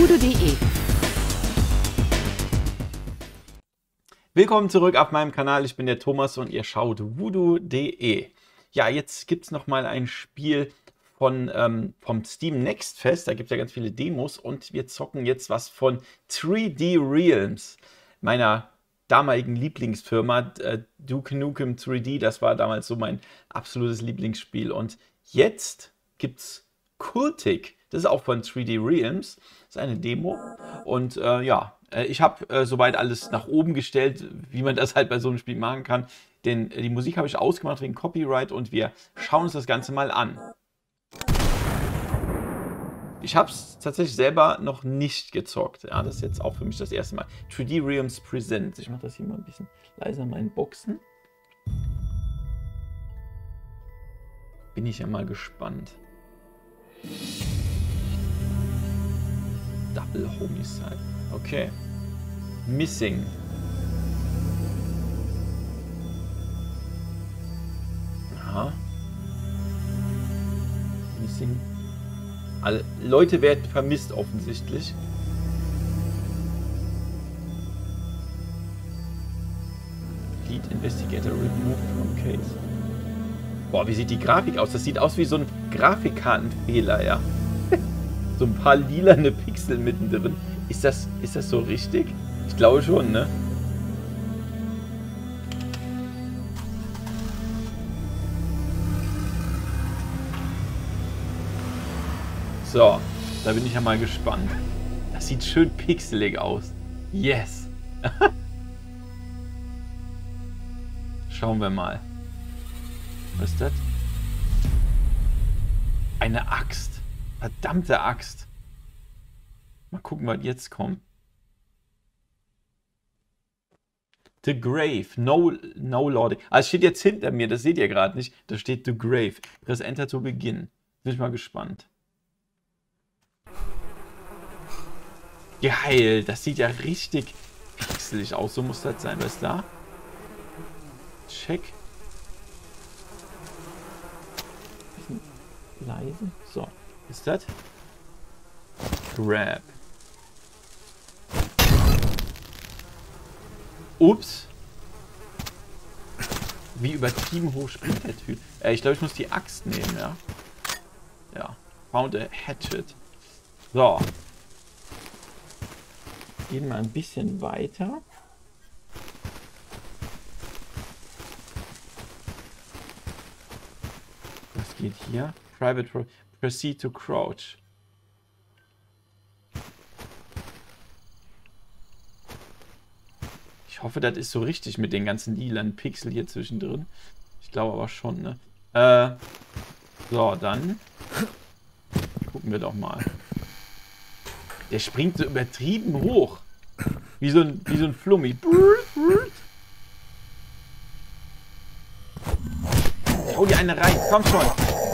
voodoo.de. Willkommen zurück auf meinem Kanal, ich bin der Thomas und ihr schaut voodoo.de. Ja, jetzt gibt es nochmal ein Spiel vom Steam Next Fest, da gibt es ja ganz viele Demos und wir zocken jetzt was von 3D Realms, meiner damaligen Lieblingsfirma, Duke Nukem 3D, das war damals so mein absolutes Lieblingsspiel. Und jetzt gibt es Cultic, das ist auch von 3D Realms, das ist eine Demo und ja, ich habe soweit alles nach oben gestellt, wie man das halt bei so einem Spiel machen kann, denn die Musik habe ich ausgemacht wegen Copyright und wir schauen uns das Ganze mal an. Ich habe es tatsächlich selber noch nicht gezockt. Ja, das ist jetzt auch für mich das erste Mal. 3D Realms Presents. Ich mache das hier mal ein bisschen leiser, meinen Boxen. Bin ich ja mal gespannt. Double Homicide. Okay. Missing. Aha. Missing. Alle Leute werden vermisst offensichtlich. Lead Investigator removed from case. Boah, wie sieht die Grafik aus? Das sieht aus wie so ein Grafikkartenfehler, ja. So ein paar lilane Pixel mittendrin. Ist das so richtig? Ich glaube schon, ne? So, da bin ich ja mal gespannt. Das sieht schön pixelig aus. Yes. Schauen wir mal. Was ist das? Eine Axt. Verdammte Axt. Mal gucken, was jetzt kommt. The Grave. No loading. Ah, es steht jetzt hinter mir. Das seht ihr gerade nicht. Da steht The Grave. Press Enter zu Beginn. Bin ich mal gespannt. Geil, das sieht ja richtig pixelig aus. So muss das sein. Was ist da? Check. Bisschen leise. So, was ist das? Grab. Ups. Wie übertrieben hoch springt der Typ. Ich glaube, ich muss die Axt nehmen, ja. Ja. Found a hatchet. So. Gehen wir ein bisschen weiter. Was geht hier? Private Proceed to Crouch. Ich hoffe, das ist so richtig mit den ganzen lilanen Pixel hier zwischendrin. Ich glaube aber schon, ne? So, dann gucken wir doch mal. Der springt so übertrieben hoch. Wie so ein Flummi. Hau dir eine rein. Komm schon.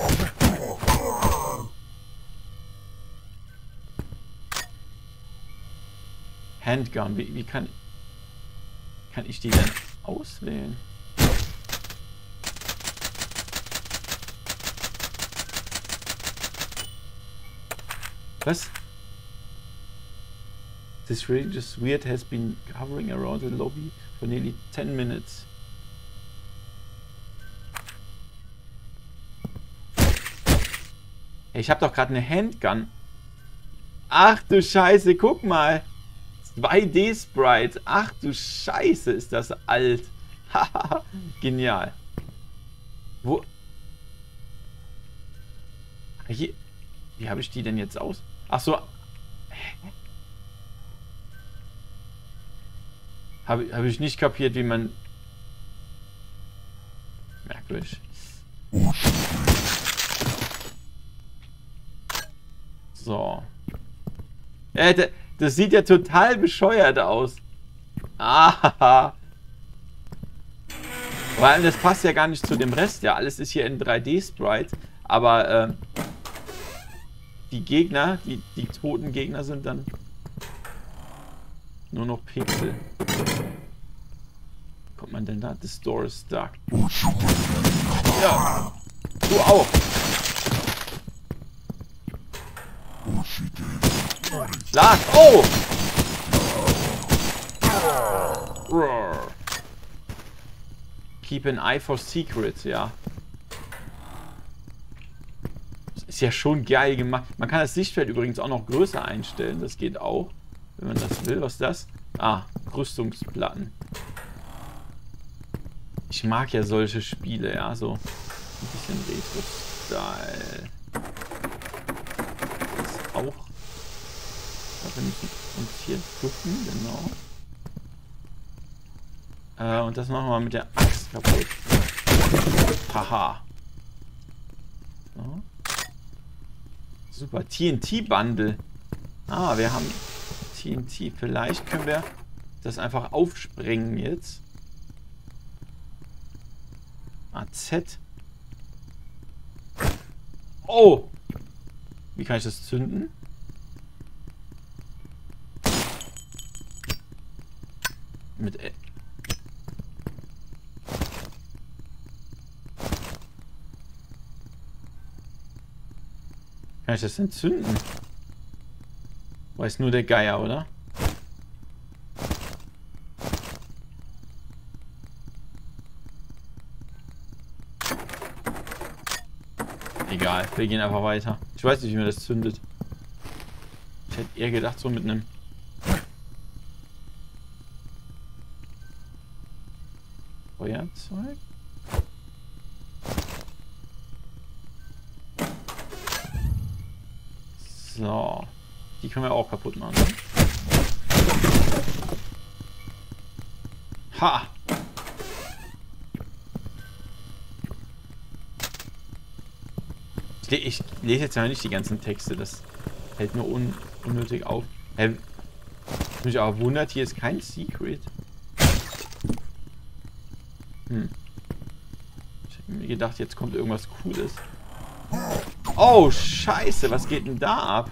Handgun. Wie kann ich die denn auswählen? Was? This religious weird has been hovering around the lobby for nearly 10 minutes. Ich habe doch gerade eine Handgun. Ach du Scheiße, guck mal. 2D-Sprite. Ach du Scheiße, ist das alt. Haha, genial. Wo? Hier. Wie habe ich die denn jetzt aus? Ach so. Habe ich nicht kapiert, wie man... Merkwürdig. So. Das sieht ja total bescheuert aus. Ah. Vor allem, das passt ja gar nicht zu dem Rest. Ja, alles ist hier in 3D-Sprite. Aber die Gegner, die toten Gegner sind dann nur noch Pixel. Kommt man denn da? The store is stuck. Ja. Du auch. Schlag! Oh! Keep an eye for secrets, ja. Das ist ja schon geil gemacht. Man kann das Sichtfeld übrigens auch noch größer einstellen. Das geht auch, wenn man das will. Was ist das? Ah, Rüstungsplatten. Ich mag ja solche Spiele, ja, so ein bisschen Retro-Style. Das auch. Wir müssen uns hier ducken, genau. Und das machen wir mit der Axt kaputt. Haha. So. Super, TNT-Bundle. Ah, wir haben TNT. Vielleicht können wir das einfach aufsprengen jetzt. AZ. Oh! Wie kann ich das zünden? Mit Kann ich das entzünden? Weiß nur der Geier, oder? Egal, wir gehen einfach weiter. Ich weiß nicht, wie man das zündet. Ich hätte eher gedacht, so mit einem... Feuerzeug? So. Die können wir auch kaputt machen. Ne? Ha! Ich lese jetzt ja nicht die ganzen Texte. Das hält nur unnötig auf. Was mich aber wundert, hier ist kein Secret. Ich hätte mir gedacht, jetzt kommt irgendwas Cooles. Oh, scheiße, was geht denn da ab?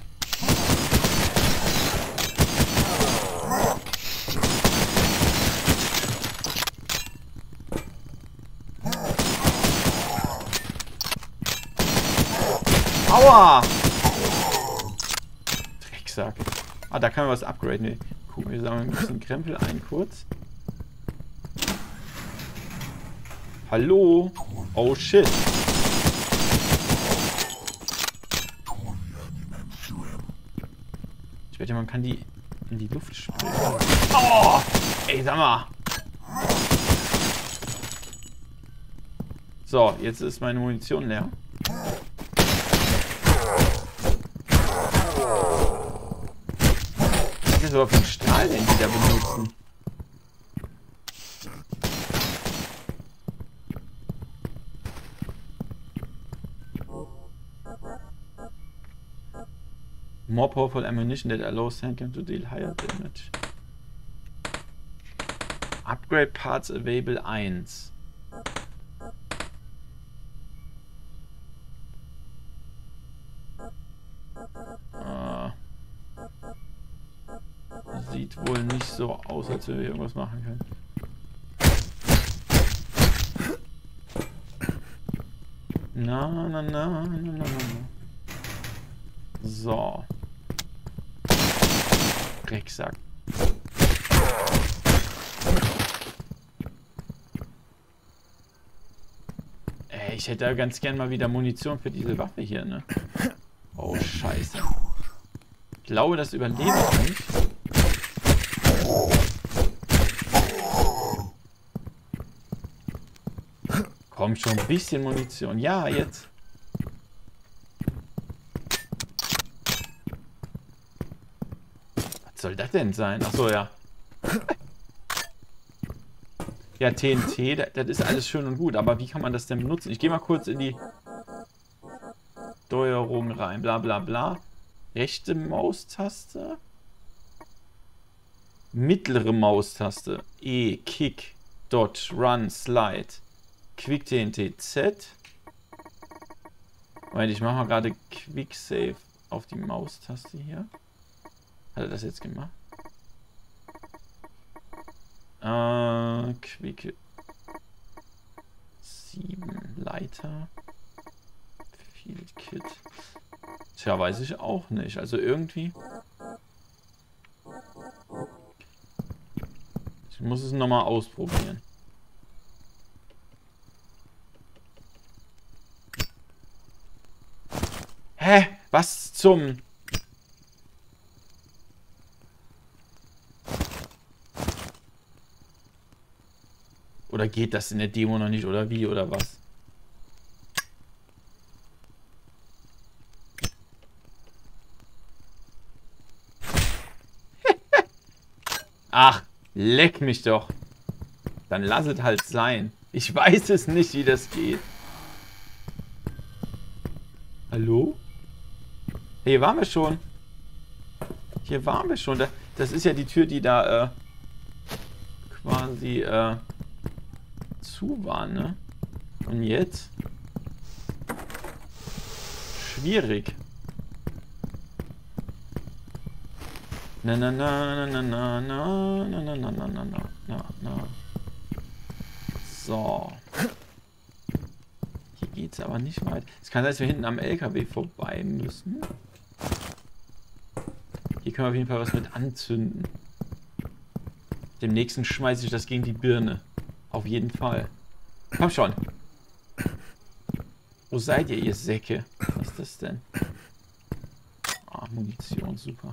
Aua! Drecksack. Ah, da kann man was upgraden. Nee. Gucken, wir sammeln ein bisschen Krempel ein kurz. Hallo? Oh shit. Ich wette, man kann die in die Luft springen. Oh! Ey, sag mal. So, jetzt ist meine Munition leer. Was ist das überhaupt für ein Strahl, den die da benutzen? More powerful ammunition that allows Handgun to deal higher damage. Upgrade Parts available 1. Sieht wohl nicht so aus, als wenn wir irgendwas machen können. Na. So. Drecksack. Ich hätte ganz gern mal wieder Munition für diese Waffe hier, ne? Oh, scheiße. Ich glaube, das überlebe ich nicht. Komm schon, ein bisschen Munition. Ja, jetzt. Was soll das denn sein? Achso, ja. Ja, TNT, das ist alles schön und gut, aber wie kann man das denn benutzen? Ich gehe mal kurz in die Steuerung rein, bla bla bla. Rechte Maustaste. Mittlere Maustaste. E, Kick, Dodge, Run, Slide. Quick TNT, Z. Moment, ich mache mal gerade Quick Save auf die Maustaste hier. Hat er das jetzt gemacht? Quick 7 Leiter. Field Kit. Tja, weiß ich auch nicht. Also irgendwie Ich muss es nochmal ausprobieren. Hä? Was zum... Oder geht das in der Demo noch nicht? Oder wie? Oder was? Ach, leck mich doch. Dann lass es halt sein. Ich weiß es nicht, wie das geht. Hallo? Hier waren wir schon. Hier waren wir schon. Das ist ja die Tür, die da quasi zu war, ne? Und jetzt? Schwierig. Na na na na na na na na na na na na na. So. Hier geht's aber nicht weit. Es kann sein, dass wir hinten am LKW vorbei müssen. Hier können wir auf jeden Fall was mit anzünden. Dem nächsten schmeiße ich das gegen die Birne. Auf jeden Fall. Komm schon. Wo seid ihr Säcke? Was ist das denn? Ah, Munition, super.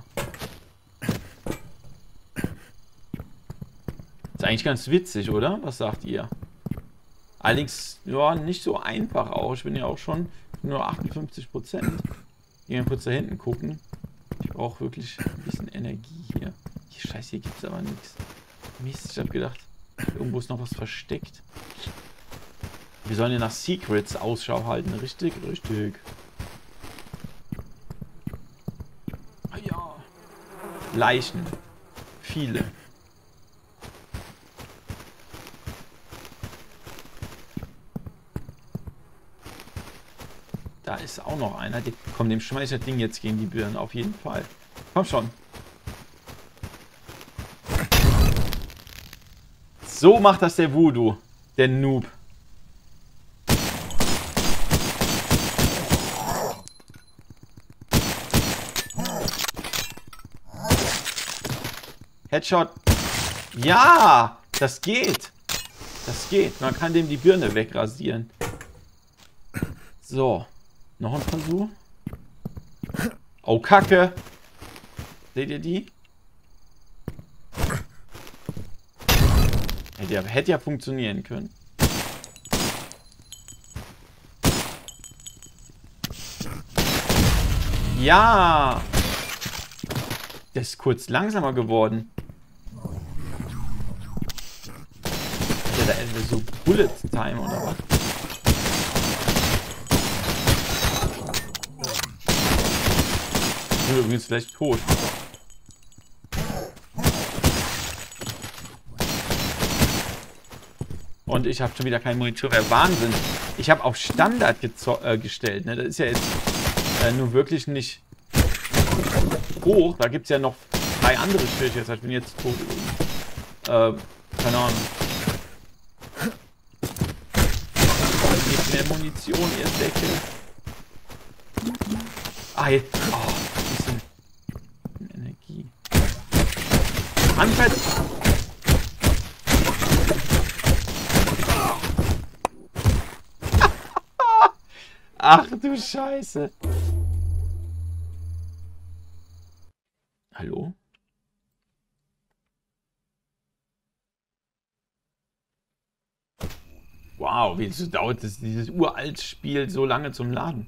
Ist eigentlich ganz witzig, oder? Was sagt ihr? Allerdings, ja, nicht so einfach auch. Ich bin ja auch schon nur 58%. Gehen wir kurz da hinten gucken. Ich brauche wirklich ein bisschen Energie hier. Scheiße, hier gibt es aber nichts. Mist, ich habe gedacht, irgendwo ist noch was versteckt. Wir sollen ja nach Secrets Ausschau halten. Richtig? Richtig. Ah ja. Leichen. Viele. Da ist auch noch einer. Komm, dem schmeiß ich das Ding jetzt gegen die Birne. Auf jeden Fall. Komm schon. So macht das der Voodoo. Der Noob. Headshot. Ja, das geht. Das geht. Man kann dem die Birne wegrasieren. So. Noch ein Versuch. Oh, Kacke. Seht ihr die? Hätte ja funktionieren können. Ja. Der ist kurz langsamer geworden. Hat der da etwa so Bullet Time oder was? Ich bin übrigens vielleicht tot. Und ich habe schon wieder keinen Munition mehr. Wahnsinn. Ich habe auf Standard gestellt. Ne? Das ist ja jetzt nur wirklich nicht hoch. Da gibt es ja noch 3 andere Schwierigkeiten. Ich bin jetzt tot. Keine Ahnung. Gebt mehr Munition, ihr Säcke. Ah, jetzt. Oh, ein bisschen Energie. Anfällig. Ach du Scheiße. Hallo? Wow, wieso dauert dieses uralte Spiel so lange zum Laden?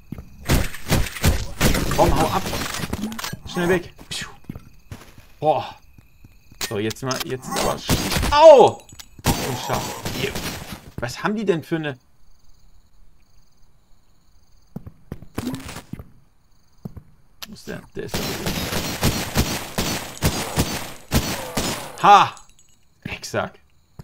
Komm, hau ab. Schnell weg. Boah. So, jetzt mal, jetzt ist aber... Au! Unscharf. Was haben die denn für eine... Wo ist der? Der ist da oben. Ha! Exakt.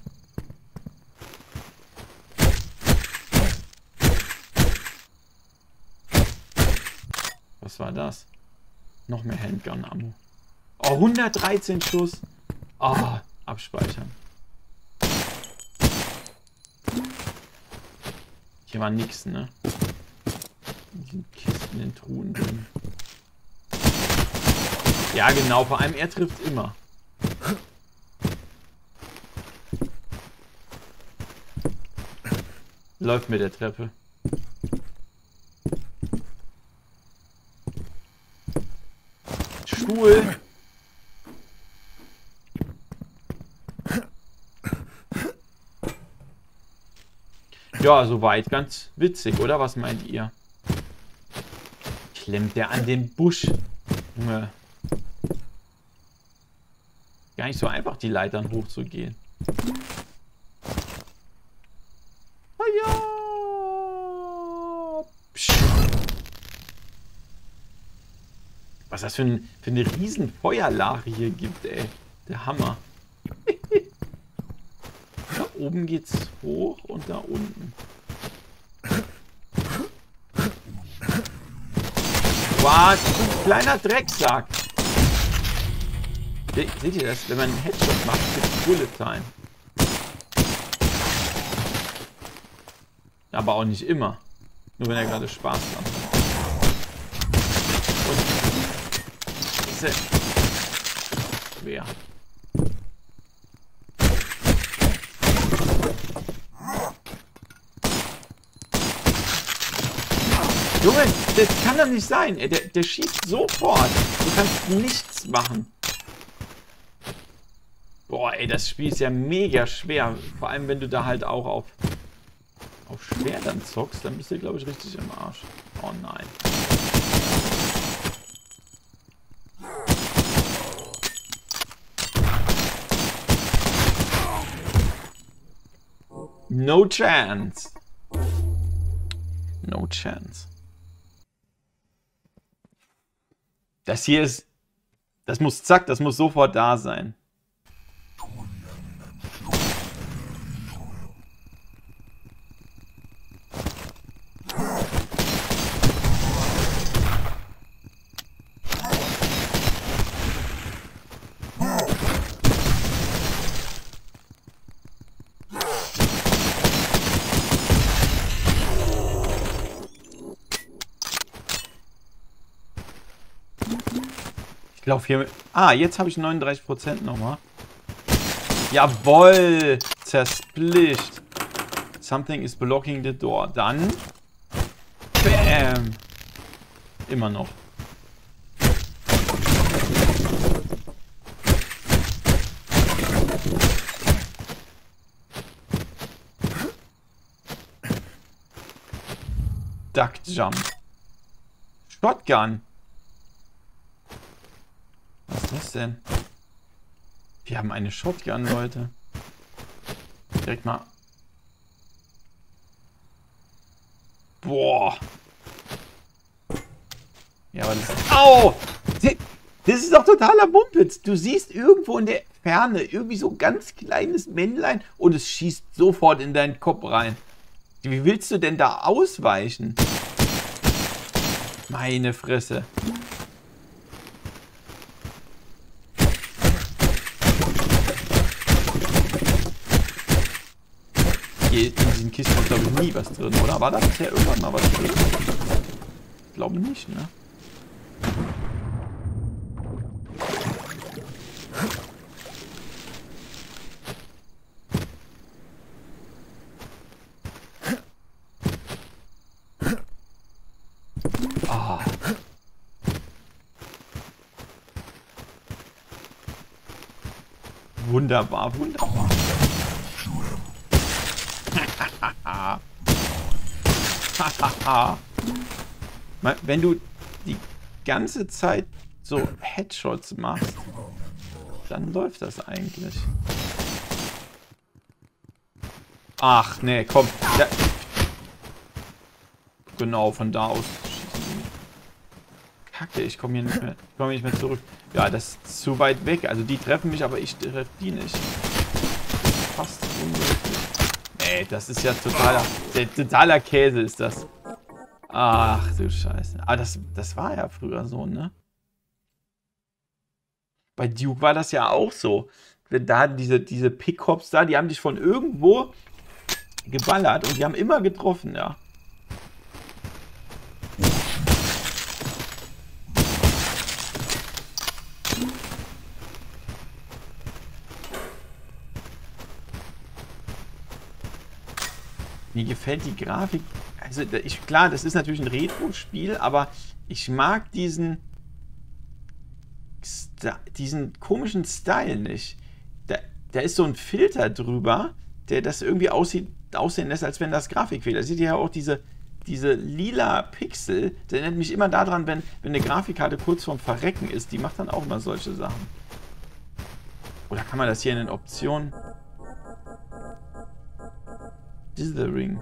Was war das? Noch mehr Handgun-Ammo. Oh, 113 Schuss. Oh, abspeichern. Hier war nix, ne? In den Kisten, in den Truhen drin. Ja, genau. Vor allem er trifft immer. Läuft mit der Treppe. Stuhl. Ja, soweit ganz witzig, oder? Was meint ihr? Klemmt der an den Busch? Junge. Gar nicht so einfach, die Leitern hochzugehen. Oh ja! Psch. Was das für eine riesen Feuerlache hier gibt, ey. Der Hammer. Da oben geht's hoch und da unten. Was? Du kleiner Drecksack. Seht ihr das? Wenn man einen Headshot macht, gibt es Bullet Time. Aber auch nicht immer. Nur wenn er gerade Spaß hat. Und ist er schwer. Junge, das kann doch nicht sein. Der schießt sofort. Du kannst nichts machen. Boah, ey, das Spiel ist ja mega schwer. Vor allem, wenn du da halt auch auf schwer dann zockst, dann bist du, glaube ich, richtig im Arsch. Oh nein. No chance. No chance. Das hier ist... Das muss zack, das muss sofort da sein. Ich laufe hier mit... Ah, jetzt habe ich 39% nochmal. Jawoll! Zersplicht. Something is blocking the door. Dann... Bam! Immer noch. Duck Jump. Shotgun. Was ist das denn? Wir haben eine Shotgun, Leute. Direkt mal. Boah. Ja, aber das ist... Au! Das ist doch totaler Mumpitz. Du siehst irgendwo in der Ferne irgendwie so ein ganz kleines Männlein und es schießt sofort in deinen Kopf rein. Wie willst du denn da ausweichen? Meine Fresse. In diesen Kisten ist, glaube ich, nie was drin, oder? War da bisher irgendwann mal was drin? Ich glaube nicht, ne? Ah. Wunderbar, wunderbar. Wenn du die ganze Zeit so Headshots machst, dann läuft das eigentlich. Ach, nee, komm. Ja. Genau, von da aus schießen die. Kacke, ich komme hier nicht mehr zurück. Ja, das ist zu weit weg. Also die treffen mich, aber ich treffe die nicht. Fast unmöglich. Nee, das ist ja totaler Käse ist das. Ach du Scheiße. Aber das war ja früher so, ne? Bei Duke war das ja auch so. Da diese Pickups da, die haben dich von irgendwo geballert und die haben immer getroffen, ja. Mir gefällt die Grafik. Also, klar, das ist natürlich ein Retro-Spiel, aber ich mag diesen komischen Style nicht. Da ist so ein Filter drüber, der das irgendwie aussehen lässt, als wenn das Grafikfehler. Seht ihr ja auch diese lila Pixel. Das erinnert mich immer daran, wenn eine Grafikkarte kurz vorm Verrecken ist. Die macht dann auch immer solche Sachen. Oder kann man das hier in den Optionen? Dithering.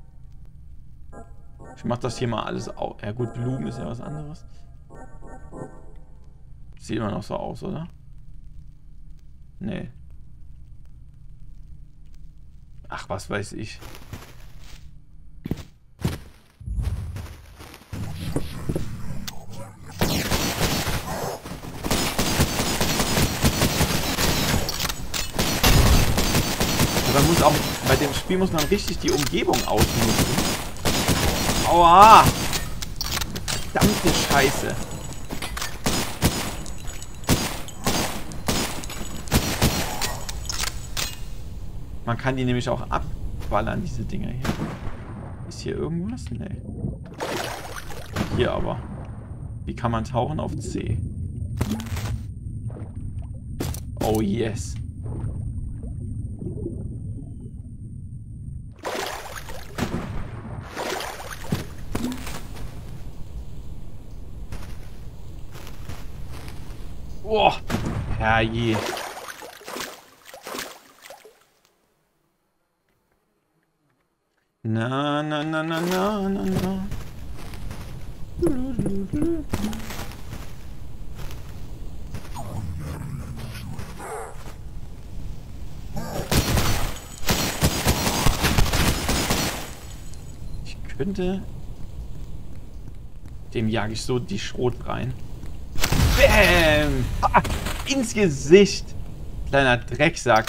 Ich mach das hier mal alles auf. Ja gut, Blumen ist ja was anderes. Sieht immer noch so aus, oder? Nee. Ach, was weiß ich. Man muss auch, bei dem Spiel muss man richtig die Umgebung ausnutzen. Aua! Verdammte Scheiße. Man kann die nämlich auch abballern, diese Dinger hier. Ist hier irgendwas? Nee. Hier aber. Wie kann man tauchen auf C? Oh yes. Boah, herrje. Na, na, na, na, na, na, na. Ich könnte... Dem jage ich so die Schrot rein. Bäm! Ah, ins Gesicht! Kleiner Drecksack.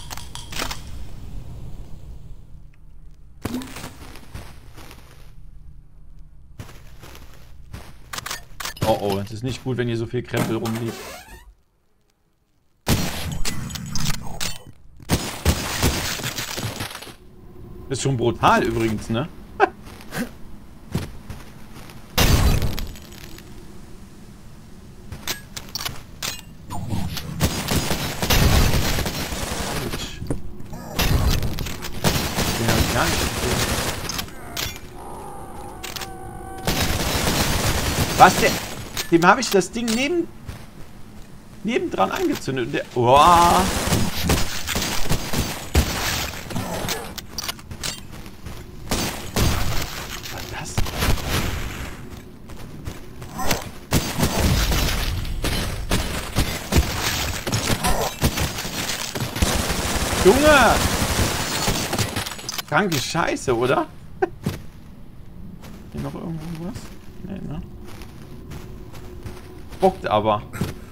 Oh oh, das ist nicht gut, wenn hier so viel Krempel rumliegt. Das ist schon brutal übrigens, ne? Was denn? Dem habe ich das Ding nebendran angezündet. Und der, oh. Was ist das? Junge! Kranke Scheiße, oder? Hier noch irgendwas? Nee, ne? Bockt aber.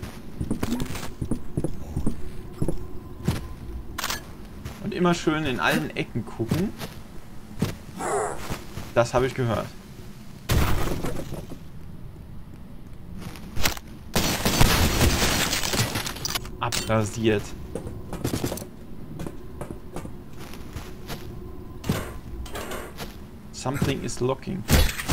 Und immer schön in allen Ecken gucken. Das habe ich gehört. Abrasiert. Something is locking.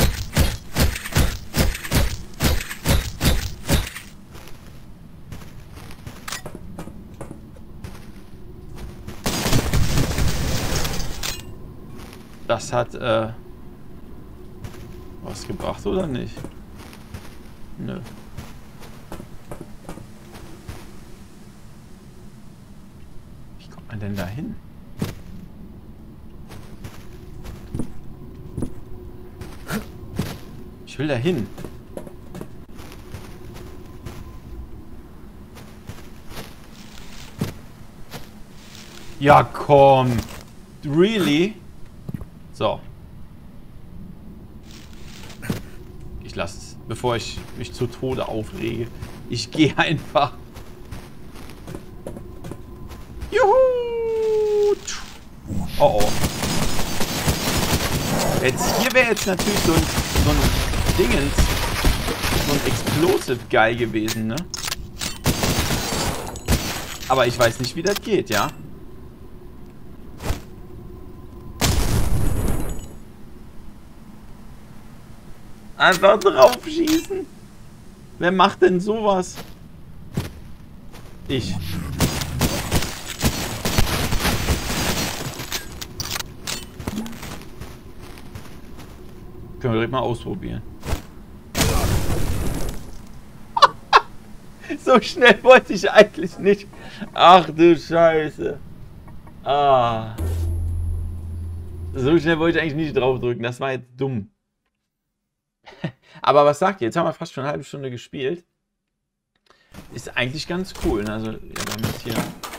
Das hat was gebracht oder nicht? Nö. Wie kommt man denn da hin? Ich will da hin. Ja, komm. Really? So. Ich lasse es, bevor ich mich zu Tode aufrege. Ich gehe einfach. Juhu! Oh oh. Hier wäre jetzt natürlich so ein Dingens, so ein Explosive Guy gewesen, ne? Aber ich weiß nicht, wie das geht, ja? Einfach drauf schießen. Wer macht denn sowas? Ich. Können wir direkt mal ausprobieren. So schnell wollte ich eigentlich nicht. Ach du Scheiße. Ah. So schnell wollte ich eigentlich nicht draufdrücken. Das war jetzt dumm. Aber was sagt ihr? Jetzt haben wir fast schon eine halbe Stunde gespielt. Ist eigentlich ganz cool. Also, ja, wir haben jetzt hier...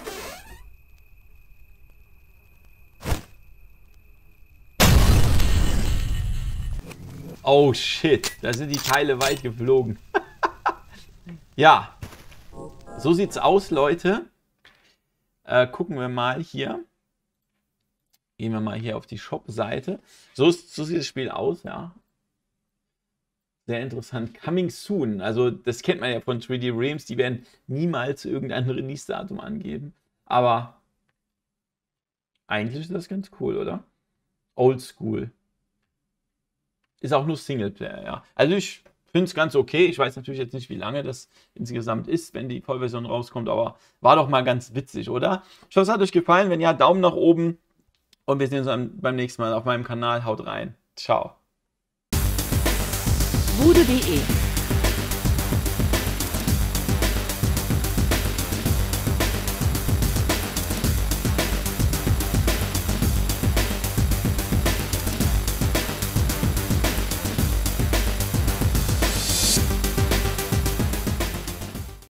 Oh shit, da sind die Teile weit geflogen. Ja, so sieht's aus, Leute. Gucken wir mal hier. Gehen wir mal hier auf die Shop-Seite. So sieht das Spiel aus, ja. Sehr interessant. Coming soon. Also das kennt man ja von 3D Realms. Die werden niemals irgendein Release-Datum angeben. Aber eigentlich ist das ganz cool, oder? Oldschool. Ist auch nur Singleplayer, ja. Also ich finde es ganz okay. Ich weiß natürlich jetzt nicht, wie lange das insgesamt ist, wenn die Vollversion rauskommt. Aber war doch mal ganz witzig, oder? Ich hoffe, es hat euch gefallen. Wenn ja, Daumen nach oben. Und wir sehen uns beim nächsten Mal auf meinem Kanal. Haut rein. Ciao. Voodoo.de